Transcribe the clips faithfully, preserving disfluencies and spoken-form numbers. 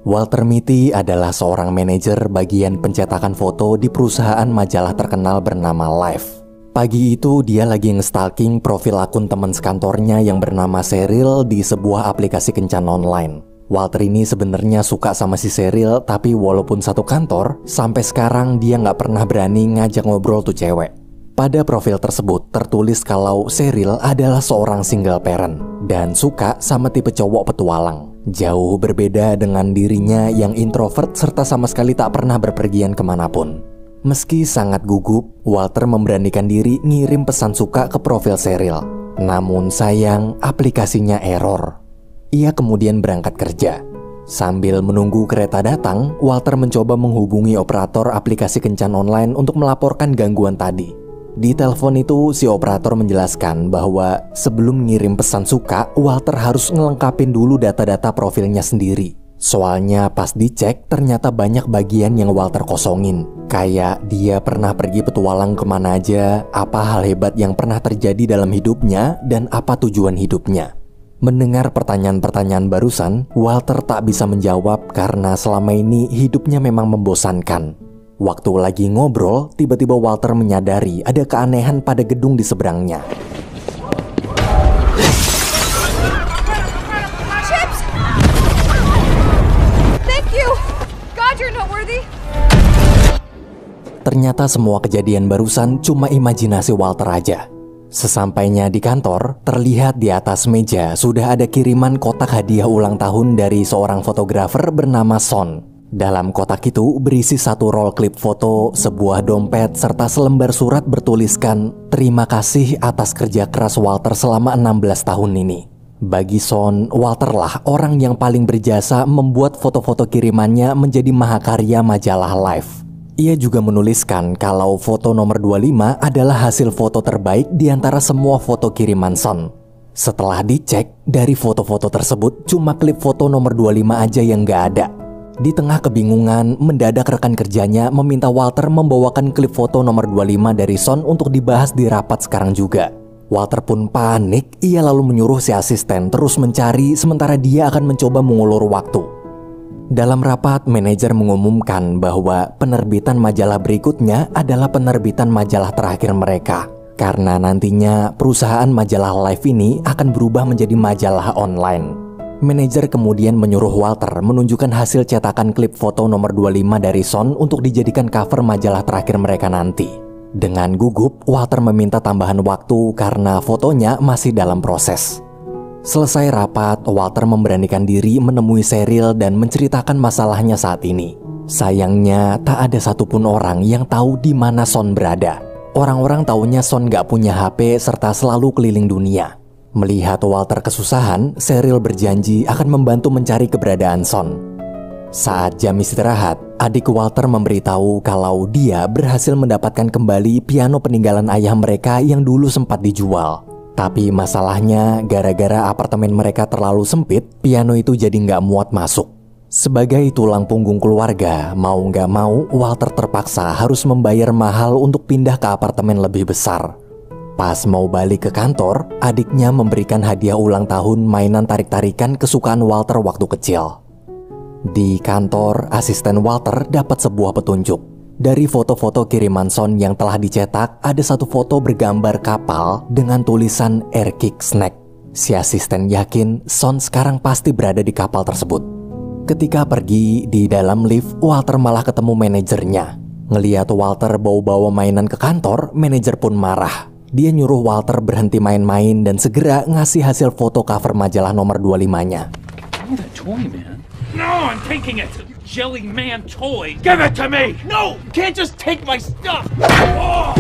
Walter Mitty adalah seorang manajer bagian pencetakan foto di perusahaan majalah terkenal bernama Life. Pagi itu dia lagi nge-stalking profil akun teman sekantornya yang bernama Cheryl di sebuah aplikasi kencan online. Walter ini sebenarnya suka sama si Cheryl, tapi walaupun satu kantor, sampai sekarang dia nggak pernah berani ngajak ngobrol tuh cewek. Pada profil tersebut tertulis kalau Cheryl adalah seorang single parent dan suka sama tipe cowok petualang. Jauh berbeda dengan dirinya yang introvert serta sama sekali tak pernah berpergian kemanapun. Meski sangat gugup, Walter memberanikan diri ngirim pesan suka ke profil Cheryl. Namun sayang, aplikasinya error. Ia kemudian berangkat kerja. Sambil menunggu kereta datang, Walter mencoba menghubungi operator aplikasi kencan online untuk melaporkan gangguan tadi. Di telepon itu, si operator menjelaskan bahwa sebelum ngirim pesan suka, Walter harus ngelengkapin dulu data-data profilnya sendiri. Soalnya pas dicek, ternyata banyak bagian yang Walter kosongin. Kayak dia pernah pergi petualang kemana aja, apa hal hebat yang pernah terjadi dalam hidupnya, dan apa tujuan hidupnya. Mendengar pertanyaan-pertanyaan barusan, Walter tak bisa menjawab karena selama ini hidupnya memang membosankan. Waktu lagi ngobrol, tiba-tiba Walter menyadari ada keanehan pada gedung di seberangnya. Chips! Thank you! God, you're not worthy! Ternyata semua kejadian barusan cuma imajinasi Walter aja. Sesampainya di kantor, terlihat di atas meja sudah ada kiriman kotak hadiah ulang tahun dari seorang fotografer bernama Son. Dalam kotak itu berisi satu roll klip foto, sebuah dompet, serta selembar surat bertuliskan terima kasih atas kerja keras Walter selama enam belas tahun ini. Bagi Son, Walter lah orang yang paling berjasa membuat foto-foto kirimannya menjadi mahakarya majalah Life. Ia juga menuliskan kalau foto nomor dua puluh lima adalah hasil foto terbaik di antara semua foto kiriman Son. Setelah dicek, dari foto-foto tersebut cuma klip foto nomor dua puluh lima aja yang gak ada. Di tengah kebingungan, mendadak rekan kerjanya meminta Walter membawakan klip foto nomor dua puluh lima dari Son untuk dibahas di rapat sekarang juga. Walter pun panik, ia lalu menyuruh si asisten terus mencari sementara dia akan mencoba mengulur waktu. Dalam rapat, manajer mengumumkan bahwa penerbitan majalah berikutnya adalah penerbitan majalah terakhir mereka. Karena nantinya perusahaan majalah Life ini akan berubah menjadi majalah online. Manajer kemudian menyuruh Walter menunjukkan hasil cetakan klip foto nomor dua puluh lima dari Son untuk dijadikan cover majalah terakhir mereka nanti. Dengan gugup, Walter meminta tambahan waktu karena fotonya masih dalam proses. Selesai rapat, Walter memberanikan diri menemui Cheryl dan menceritakan masalahnya saat ini. Sayangnya, tak ada satupun orang yang tahu di mana Son berada. Orang-orang taunya Son gak punya H P serta selalu keliling dunia. Melihat Walter kesusahan, Cheryl berjanji akan membantu mencari keberadaan Son. Saat jam istirahat, adik Walter memberitahu kalau dia berhasil mendapatkan kembali piano peninggalan ayah mereka yang dulu sempat dijual. Tapi masalahnya, gara-gara apartemen mereka terlalu sempit, piano itu jadi nggak muat masuk. Sebagai tulang punggung keluarga, mau nggak mau, Walter terpaksa harus membayar mahal untuk pindah ke apartemen lebih besar. Pas mau balik ke kantor, adiknya memberikan hadiah ulang tahun mainan tarik-tarikan kesukaan Walter waktu kecil. Di kantor, asisten Walter dapat sebuah petunjuk. Dari foto-foto kiriman Son yang telah dicetak, ada satu foto bergambar kapal dengan tulisan Air Kick Snack. Si asisten yakin Son sekarang pasti berada di kapal tersebut. Ketika pergi di dalam lift, Walter malah ketemu manajernya. Ngeliat Walter bawa-bawa mainan ke kantor, manajer pun marah. Dia nyuruh Walter berhenti main-main dan segera ngasih hasil foto cover majalah nomor dua puluh lima-nya. Oh, that toy, man. No, I'm taking it. Jelly man toy. Give it to me. No, you can't just take my stuff. Oh.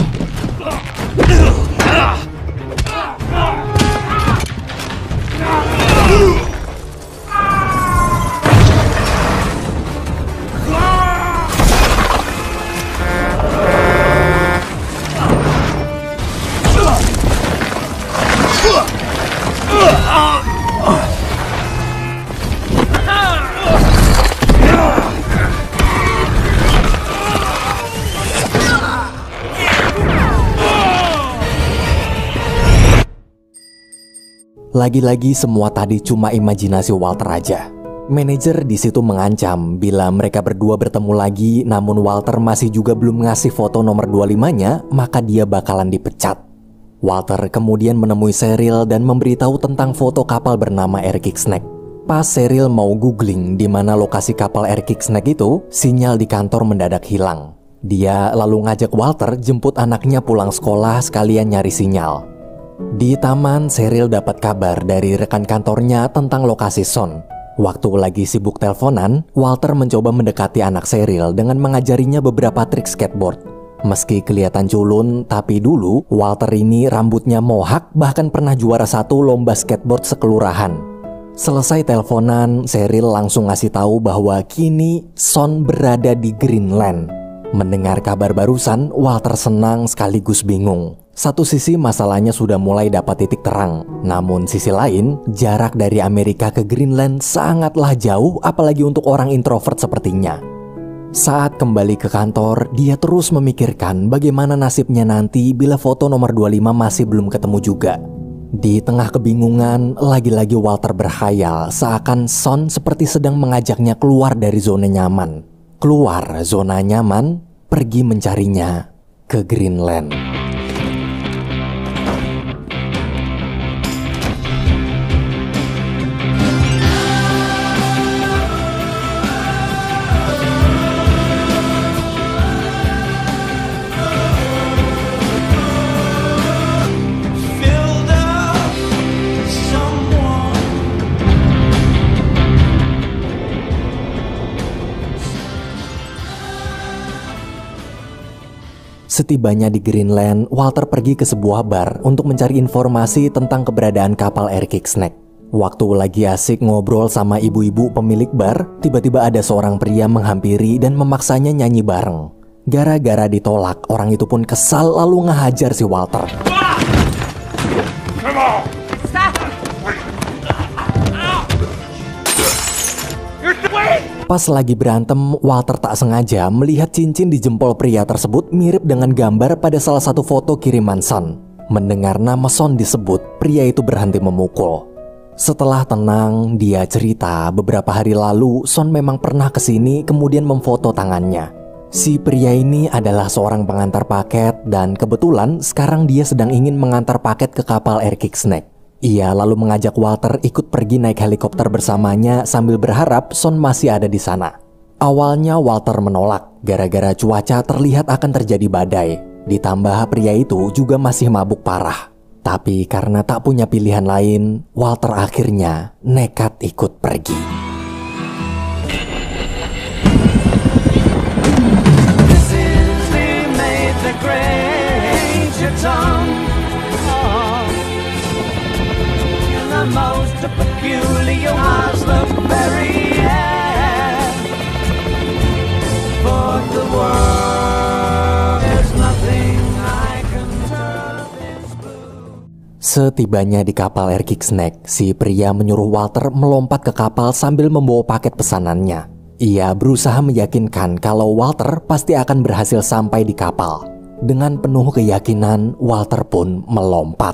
Lagi-lagi semua tadi cuma imajinasi Walter aja. Manajer di situ mengancam bila mereka berdua bertemu lagi namun Walter masih juga belum ngasih foto nomor dua puluh lima-nya, maka dia bakalan dipecat. Walter kemudian menemui Cheryl dan memberitahu tentang foto kapal bernama Airkick Snake. Pas Cheryl mau googling di mana lokasi kapal Airkick Snake itu, sinyal di kantor mendadak hilang. Dia lalu ngajak Walter jemput anaknya pulang sekolah sekalian nyari sinyal. Di taman, Cheryl dapat kabar dari rekan kantornya tentang lokasi Son. Waktu lagi sibuk teleponan, Walter mencoba mendekati anak Cheryl dengan mengajarinya beberapa trik skateboard. Meski kelihatan culun, tapi dulu Walter ini rambutnya mohak, bahkan pernah juara satu lomba skateboard sekelurahan. Selesai teleponan, Cheryl langsung ngasih tahu bahwa kini Son berada di Greenland. Mendengar kabar barusan, Walter senang sekaligus bingung. Satu sisi masalahnya sudah mulai dapat titik terang, namun sisi lain, jarak dari Amerika ke Greenland sangatlah jauh, apalagi untuk orang introvert sepertinya. Saat kembali ke kantor, dia terus memikirkan bagaimana nasibnya nanti bila foto nomor dua puluh lima masih belum ketemu juga. Di tengah kebingungan, lagi-lagi Walter berkhayal seakan Son seperti sedang mengajaknya keluar dari zona nyaman. Keluar zona nyaman, pergi mencarinya ke Greenland. Setibanya di Greenland, Walter pergi ke sebuah bar untuk mencari informasi tentang keberadaan kapal Airkick Snake. Waktu lagi asik ngobrol sama ibu-ibu pemilik bar, tiba-tiba ada seorang pria menghampiri dan memaksanya nyanyi bareng. Gara-gara ditolak, orang itu pun kesal lalu ngehajar si Walter. Pas lagi berantem, Walter tak sengaja melihat cincin di jempol pria tersebut mirip dengan gambar pada salah satu foto kiriman Son. Mendengar nama Son disebut, pria itu berhenti memukul. Setelah tenang, dia cerita beberapa hari lalu Son memang pernah kesini kemudian memfoto tangannya. Si pria ini adalah seorang pengantar paket dan kebetulan sekarang dia sedang ingin mengantar paket ke kapal Airkick Snake. Ia lalu mengajak Walter ikut pergi naik helikopter bersamanya sambil berharap Son masih ada di sana. Awalnya Walter menolak gara-gara cuaca terlihat akan terjadi badai. Ditambah pria itu juga masih mabuk parah. Tapi karena tak punya pilihan lain, Walter akhirnya nekat ikut pergi. This is the Major Granger Tom. The most peculiar was the very end. For the world, there's nothing I can tell this blue. Setibanya di kapal Airkick Snake, si pria menyuruh Walter melompat ke kapal sambil membawa paket pesanannya. Ia berusaha meyakinkan kalau Walter pasti akan berhasil sampai di kapal. Dengan penuh keyakinan, Walter pun melompat.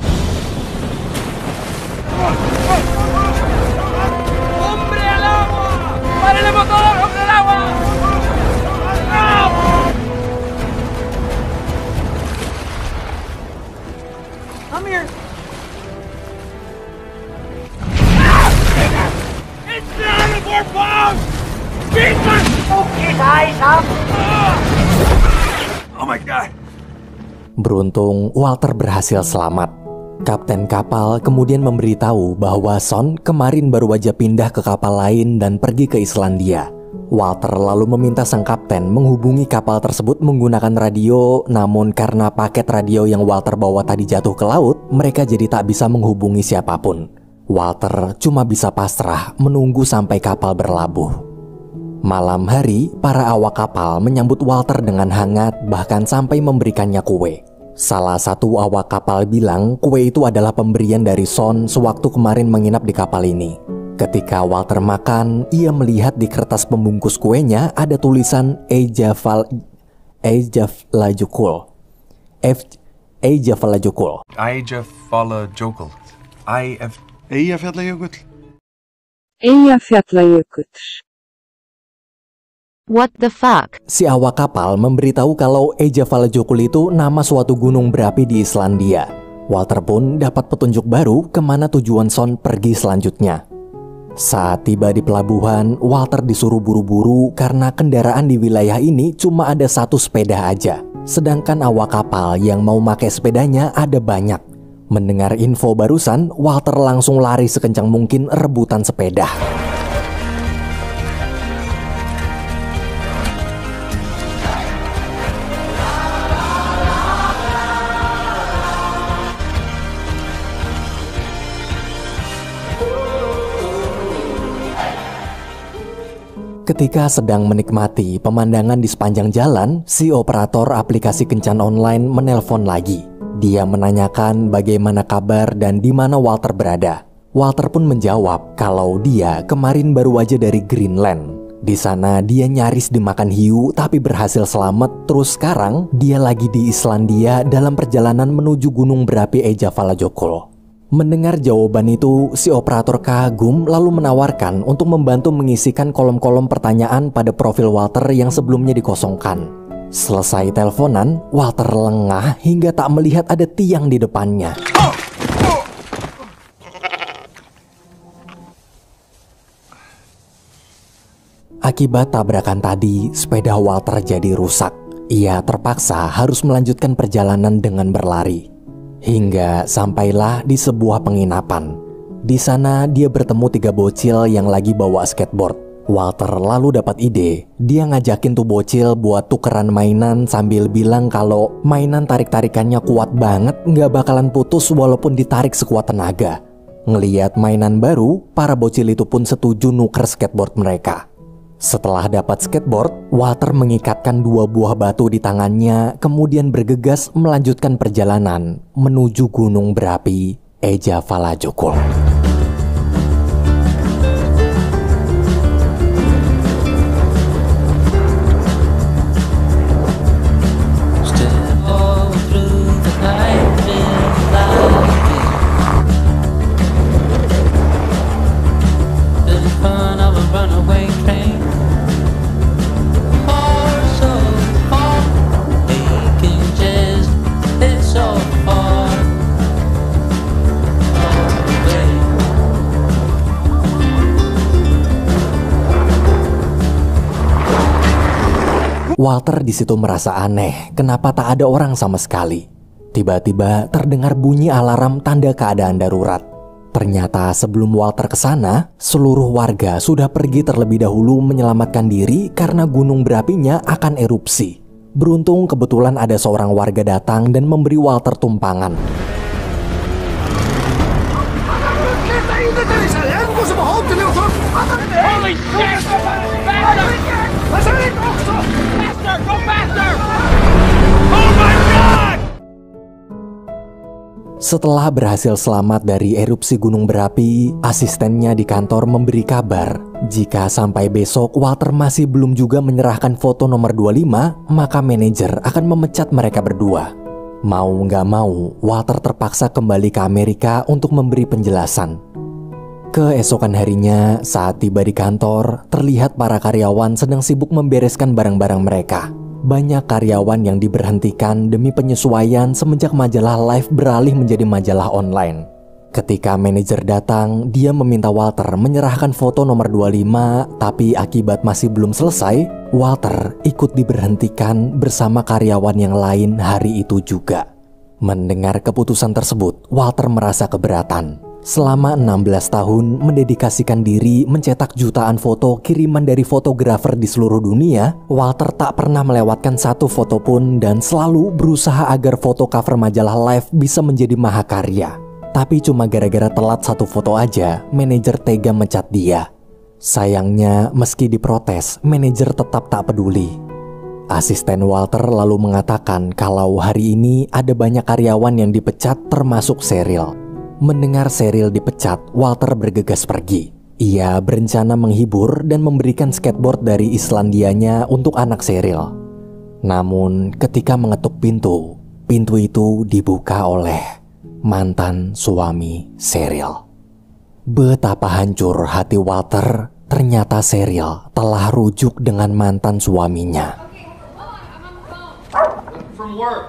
Oh my God. Beruntung Walter berhasil selamat. Kapten kapal kemudian memberitahu bahwa Son kemarin baru aja pindah ke kapal lain dan pergi ke Islandia. Walter lalu meminta sang kapten menghubungi kapal tersebut menggunakan radio, namun karena paket radio yang Walter bawa tadi jatuh ke laut, mereka jadi tak bisa menghubungi siapapun. Walter cuma bisa pasrah menunggu sampai kapal berlabuh. Malam hari, para awak kapal menyambut Walter dengan hangat, bahkan sampai memberikannya kue. Salah satu awak kapal bilang kue itu adalah pemberian dari Son sewaktu kemarin menginap di kapal ini. Ketika Walter makan, ia melihat di kertas pembungkus kuenya ada tulisan Ejaval Ejavalajukul. Ejavalajukul. Ejavalajukul. Ejavalajukul. Eyjafjallajökull. What the fuck? Si awak kapal memberitahu kalau Eyjafjallajökull itu nama suatu gunung berapi di Islandia. Walter pun dapat petunjuk baru kemana tujuan Son pergi selanjutnya. Saat tiba di pelabuhan, Walter disuruh buru-buru karena kendaraan di wilayah ini cuma ada satu sepeda aja. Sedangkan awak kapal yang mau pakai sepedanya ada banyak. Mendengar info barusan, Walter langsung lari sekencang mungkin rebutan sepeda. Ketika sedang menikmati pemandangan di sepanjang jalan, si operator aplikasi kencan online menelpon lagi. Dia menanyakan bagaimana kabar dan di mana Walter berada. Walter pun menjawab kalau dia kemarin baru aja dari Greenland. Di sana dia nyaris dimakan hiu tapi berhasil selamat. Terus sekarang dia lagi di Islandia dalam perjalanan menuju gunung berapi Eyjafjallajökull. Mendengar jawaban itu, si operator kagum lalu menawarkan untuk membantu mengisikan kolom-kolom pertanyaan pada profil Walter yang sebelumnya dikosongkan. Selesai teleponan, Walter lengah hingga tak melihat ada tiang di depannya. Akibat tabrakan tadi, sepeda Walter jadi rusak. Ia terpaksa harus melanjutkan perjalanan dengan berlari. Hingga sampailah di sebuah penginapan. Di sana dia bertemu tiga bocil yang lagi bawa skateboard. Walter lalu dapat ide. Dia ngajakin tuh bocil buat tukeran mainan sambil bilang kalau mainan tarik-tarikannya kuat banget, nggak bakalan putus walaupun ditarik sekuat tenaga. Ngeliat mainan baru, para bocil itu pun setuju nuker skateboard mereka. Setelah dapat skateboard, Walter mengikatkan dua buah batu di tangannya, kemudian bergegas melanjutkan perjalanan menuju gunung berapi Eyjafjallajökull. Walter di situ merasa aneh, kenapa tak ada orang sama sekali. Tiba-tiba terdengar bunyi alarm tanda keadaan darurat. Ternyata sebelum Walter ke sana, seluruh warga sudah pergi terlebih dahulu menyelamatkan diri karena gunung berapinya akan erupsi. Beruntung kebetulan ada seorang warga datang dan memberi Walter tumpangan. Holy shit! Faster! Faster! Go faster! Oh my God! Setelah berhasil selamat dari erupsi gunung berapi, asistennya di kantor memberi kabar jika sampai besok Walter masih belum juga menyerahkan foto nomor dua puluh lima, maka manajer akan memecat mereka berdua. Mau nggak mau, Walter terpaksa kembali ke Amerika untuk memberi penjelasan. Keesokan harinya, saat tiba di kantor, terlihat para karyawan sedang sibuk membereskan barang-barang mereka. Banyak karyawan yang diberhentikan demi penyesuaian semenjak majalah Life beralih menjadi majalah online. Ketika manajer datang, dia meminta Walter menyerahkan foto nomor dua puluh lima, tapi akibat masih belum selesai, Walter ikut diberhentikan bersama karyawan yang lain hari itu juga. Mendengar keputusan tersebut, Walter merasa keberatan. Selama enam belas tahun mendedikasikan diri mencetak jutaan foto kiriman dari fotografer di seluruh dunia, Walter tak pernah melewatkan satu foto pun dan selalu berusaha agar foto cover majalah Life bisa menjadi mahakarya. Tapi cuma gara-gara telat satu foto aja, manajer tega mencat dia. Sayangnya, meski diprotes, manajer tetap tak peduli. Asisten Walter lalu mengatakan kalau hari ini ada banyak karyawan yang dipecat termasuk Cheryl. Mendengar Cheryl dipecat, Walter bergegas pergi. Ia berencana menghibur dan memberikan skateboard dari Islandianya untuk anak Cheryl. Namun ketika mengetuk pintu, pintu itu dibuka oleh mantan suami Cheryl. Betapa hancur hati Walter, ternyata Cheryl telah rujuk dengan mantan suaminya. From work.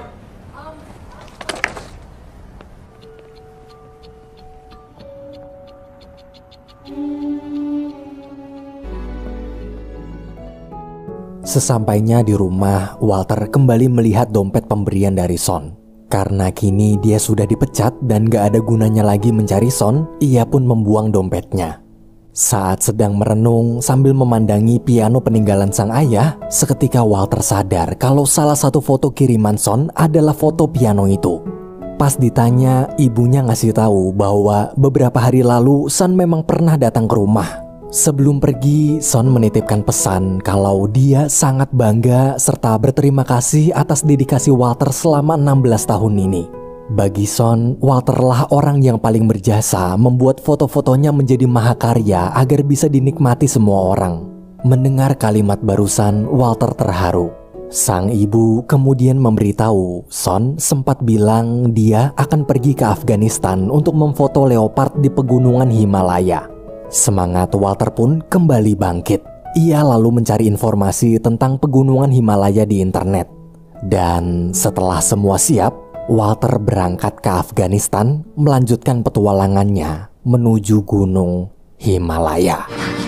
Sesampainya di rumah, Walter kembali melihat dompet pemberian dari Son. Karena kini dia sudah dipecat dan gak ada gunanya lagi mencari Son, ia pun membuang dompetnya. Saat sedang merenung sambil memandangi piano peninggalan sang ayah, seketika Walter sadar kalau salah satu foto kiriman Son adalah foto piano itu. Pas ditanya, ibunya ngasih tahu bahwa beberapa hari lalu Son memang pernah datang ke rumah. Sebelum pergi, Son menitipkan pesan kalau dia sangat bangga serta berterima kasih atas dedikasi Walter selama enam belas tahun ini. Bagi Son, Walter lah orang yang paling berjasa membuat foto-fotonya menjadi mahakarya agar bisa dinikmati semua orang. Mendengar kalimat barusan, Walter terharu. Sang ibu kemudian memberitahu Son sempat bilang dia akan pergi ke Afghanistan untuk memfoto leopard di pegunungan Himalaya. Semangat Walter pun kembali bangkit. Ia lalu mencari informasi tentang pegunungan Himalaya di internet. Dan setelah semua siap, Walter berangkat ke Afghanistan melanjutkan petualangannya menuju gunung Himalaya.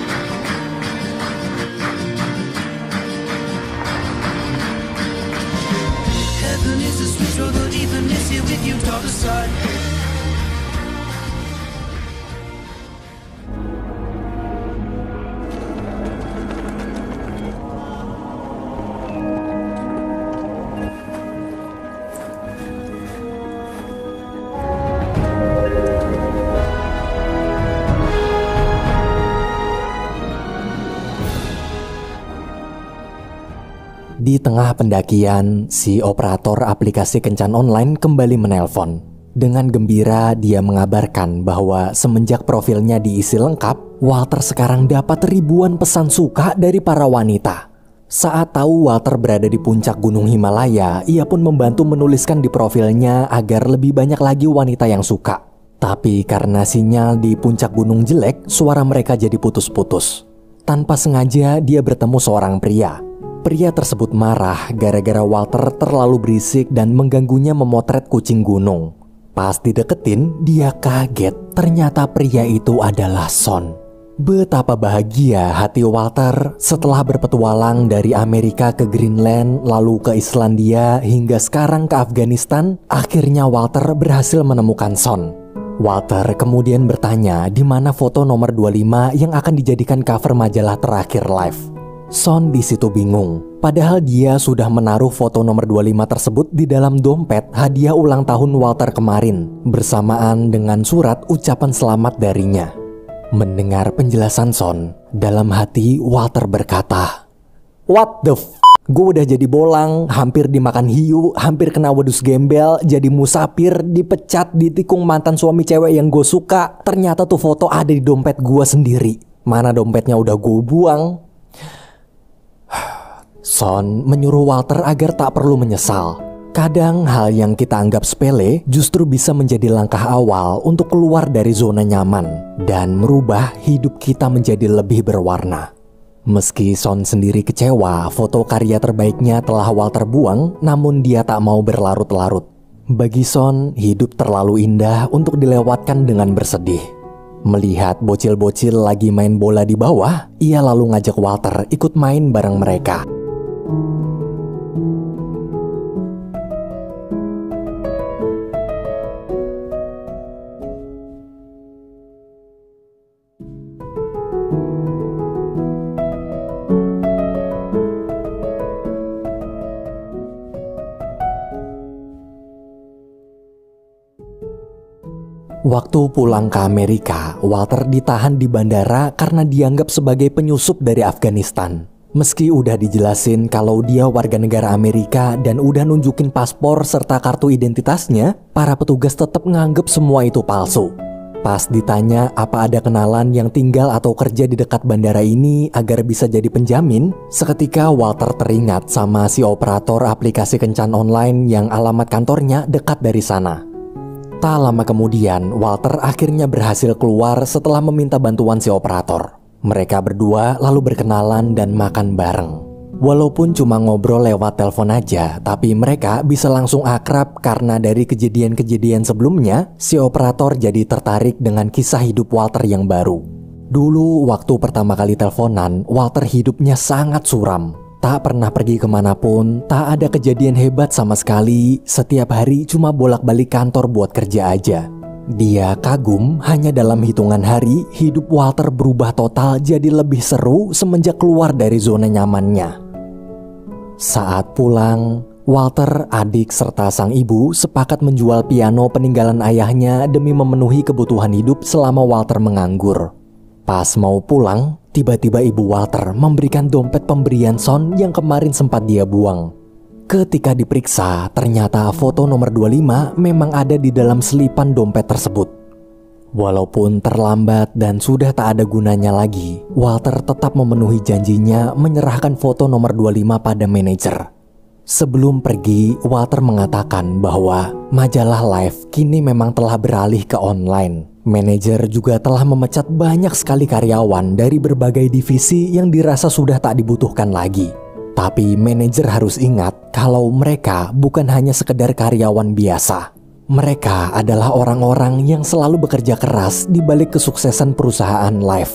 Di tengah pendakian, si operator aplikasi kencan online kembali menelpon. Dengan gembira, dia mengabarkan bahwa semenjak profilnya diisi lengkap, Walter sekarang dapat ribuan pesan suka dari para wanita. Saat tahu Walter berada di puncak gunung Himalaya, ia pun membantu menuliskan di profilnya agar lebih banyak lagi wanita yang suka. Tapi karena sinyal di puncak gunung jelek, suara mereka jadi putus-putus. Tanpa sengaja, dia bertemu seorang pria. Pria tersebut marah gara-gara Walter terlalu berisik dan mengganggunya memotret kucing gunung. Pas dideketin, dia kaget. Ternyata pria itu adalah Son. Betapa bahagia hati Walter setelah berpetualang dari Amerika ke Greenland, lalu ke Islandia, hingga sekarang ke Afghanistan. Akhirnya Walter berhasil menemukan Son. Walter kemudian bertanya di mana foto nomor dua puluh lima yang akan dijadikan cover majalah terakhir Life. Son di situ bingung, padahal dia sudah menaruh foto nomor dua puluh lima tersebut di dalam dompet hadiah ulang tahun Walter kemarin, bersamaan dengan surat ucapan selamat darinya. Mendengar penjelasan Son, dalam hati Walter berkata, "What the f***? Gue udah jadi bolang, hampir dimakan hiu, hampir kena wedus gembel, jadi musafir, dipecat, ditikung mantan suami cewek yang gue suka. Ternyata tuh foto ada di dompet gue sendiri. Mana dompetnya udah gue buang?" Son menyuruh Walter agar tak perlu menyesal. Kadang hal yang kita anggap sepele justru bisa menjadi langkah awal untuk keluar dari zona nyaman dan merubah hidup kita menjadi lebih berwarna. Meski Son sendiri kecewa foto karya terbaiknya telah Walter buang, namun dia tak mau berlarut-larut. Bagi Son, hidup terlalu indah untuk dilewatkan dengan bersedih. Melihat bocil-bocil lagi main bola di bawah, ia lalu ngajak Walter ikut main bareng mereka. Waktu pulang ke Amerika, Walter ditahan di bandara karena dianggap sebagai penyusup dari Afghanistan. Meski udah dijelasin kalau dia warga negara Amerika dan udah nunjukin paspor serta kartu identitasnya, para petugas tetap nganggep semua itu palsu. Pas ditanya apa ada kenalan yang tinggal atau kerja di dekat bandara ini agar bisa jadi penjamin, seketika Walter teringat sama si operator aplikasi kencan online yang alamat kantornya dekat dari sana. Tak lama kemudian, Walter akhirnya berhasil keluar setelah meminta bantuan si operator. Mereka berdua lalu berkenalan dan makan bareng. Walaupun cuma ngobrol lewat telepon aja, tapi mereka bisa langsung akrab karena dari kejadian-kejadian sebelumnya, si operator jadi tertarik dengan kisah hidup Walter yang baru. Dulu waktu pertama kali teleponan, Walter hidupnya sangat suram. Tak pernah pergi kemanapun, tak ada kejadian hebat sama sekali, setiap hari cuma bolak-balik kantor buat kerja aja. Dia kagum hanya dalam hitungan hari, hidup Walter berubah total jadi lebih seru semenjak keluar dari zona nyamannya. Saat pulang, Walter, adik serta sang ibu sepakat menjual piano peninggalan ayahnya demi memenuhi kebutuhan hidup selama Walter menganggur. Pas mau pulang, tiba-tiba ibu Walter memberikan dompet pemberian Son yang kemarin sempat dia buang. Ketika diperiksa, ternyata foto nomor dua puluh lima memang ada di dalam selipan dompet tersebut. Walaupun terlambat dan sudah tak ada gunanya lagi, Walter tetap memenuhi janjinya menyerahkan foto nomor dua puluh lima pada manajer. Sebelum pergi, Walter mengatakan bahwa majalah Life kini memang telah beralih ke online. Manajer juga telah memecat banyak sekali karyawan dari berbagai divisi yang dirasa sudah tak dibutuhkan lagi. Tapi manajer harus ingat kalau mereka bukan hanya sekedar karyawan biasa. Mereka adalah orang-orang yang selalu bekerja keras di balik kesuksesan perusahaan Life.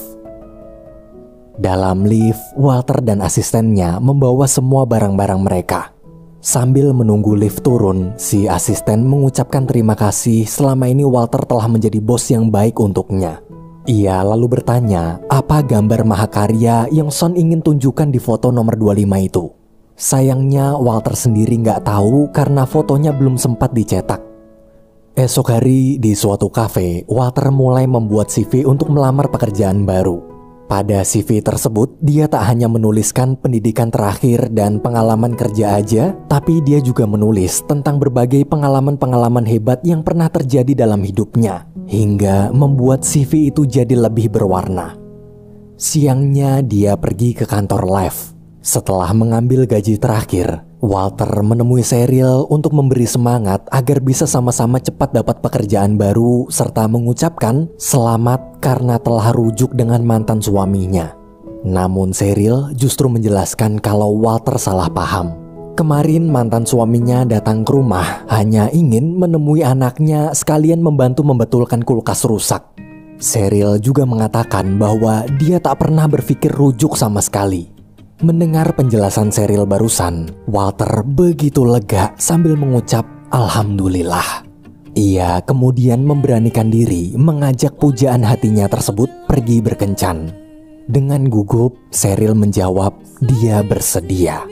Dalam lift, Walter dan asistennya membawa semua barang-barang mereka. Sambil menunggu lift turun, si asisten mengucapkan terima kasih selama ini Walter telah menjadi bos yang baik untuknya. Ia lalu bertanya, apa gambar mahakarya yang Son ingin tunjukkan di foto nomor dua puluh lima itu. Sayangnya Walter sendiri nggak tahu karena fotonya belum sempat dicetak. Esok hari di suatu kafe, Walter mulai membuat C V untuk melamar pekerjaan baru. Pada C V tersebut, dia tak hanya menuliskan pendidikan terakhir dan pengalaman kerja aja, tapi dia juga menulis tentang berbagai pengalaman-pengalaman hebat yang pernah terjadi dalam hidupnya, hingga membuat C V itu jadi lebih berwarna. Siangnya dia pergi ke kantor Life. Setelah mengambil gaji terakhir, Walter menemui Cheryl untuk memberi semangat agar bisa sama-sama cepat dapat pekerjaan baru serta mengucapkan selamat karena telah rujuk dengan mantan suaminya. Namun Cheryl justru menjelaskan kalau Walter salah paham. Kemarin mantan suaminya datang ke rumah hanya ingin menemui anaknya sekalian membantu membetulkan kulkas rusak. Cheryl juga mengatakan bahwa dia tak pernah berpikir rujuk sama sekali. Mendengar penjelasan Cheryl barusan, Walter begitu lega sambil mengucap Alhamdulillah. Ia kemudian memberanikan diri mengajak pujaan hatinya tersebut pergi berkencan. Dengan gugup, Cheryl menjawab dia bersedia.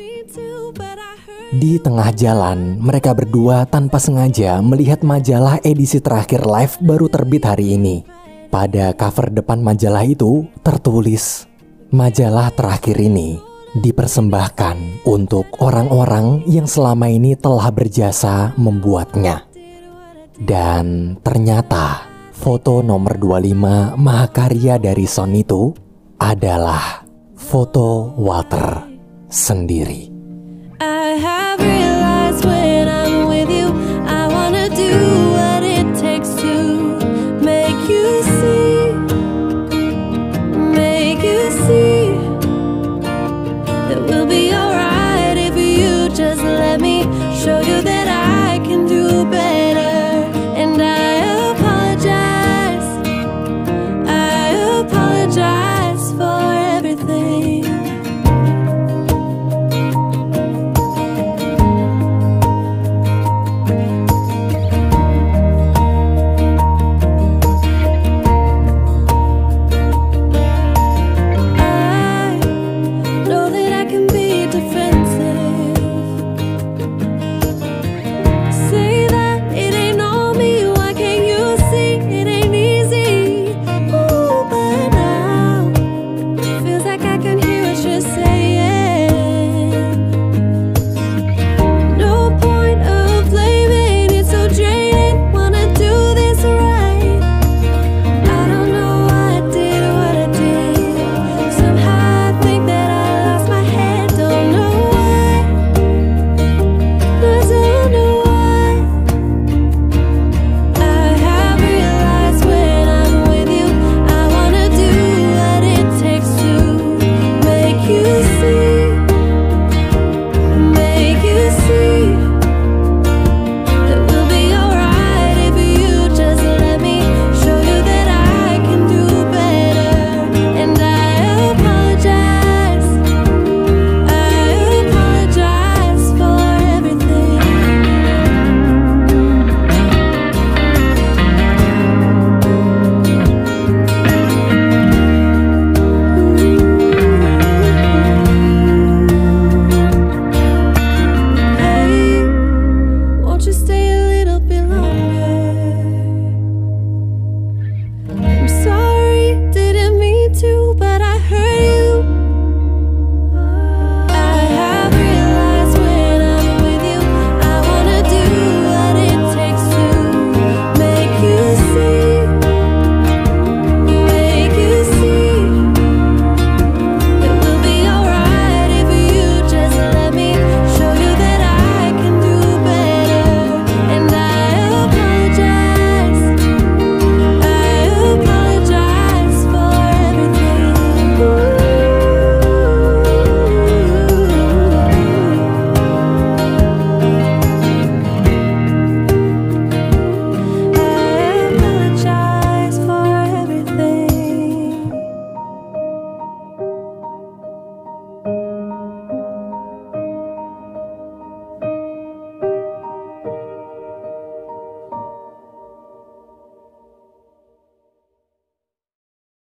Di tengah jalan, mereka berdua tanpa sengaja melihat majalah edisi terakhir Life baru terbit hari ini. Pada cover depan majalah itu tertulis, majalah terakhir ini dipersembahkan untuk orang-orang yang selama ini telah berjasa membuatnya. Dan ternyata foto nomor dua puluh lima mahakarya dari Son itu adalah foto Walter sendiri. I have realized when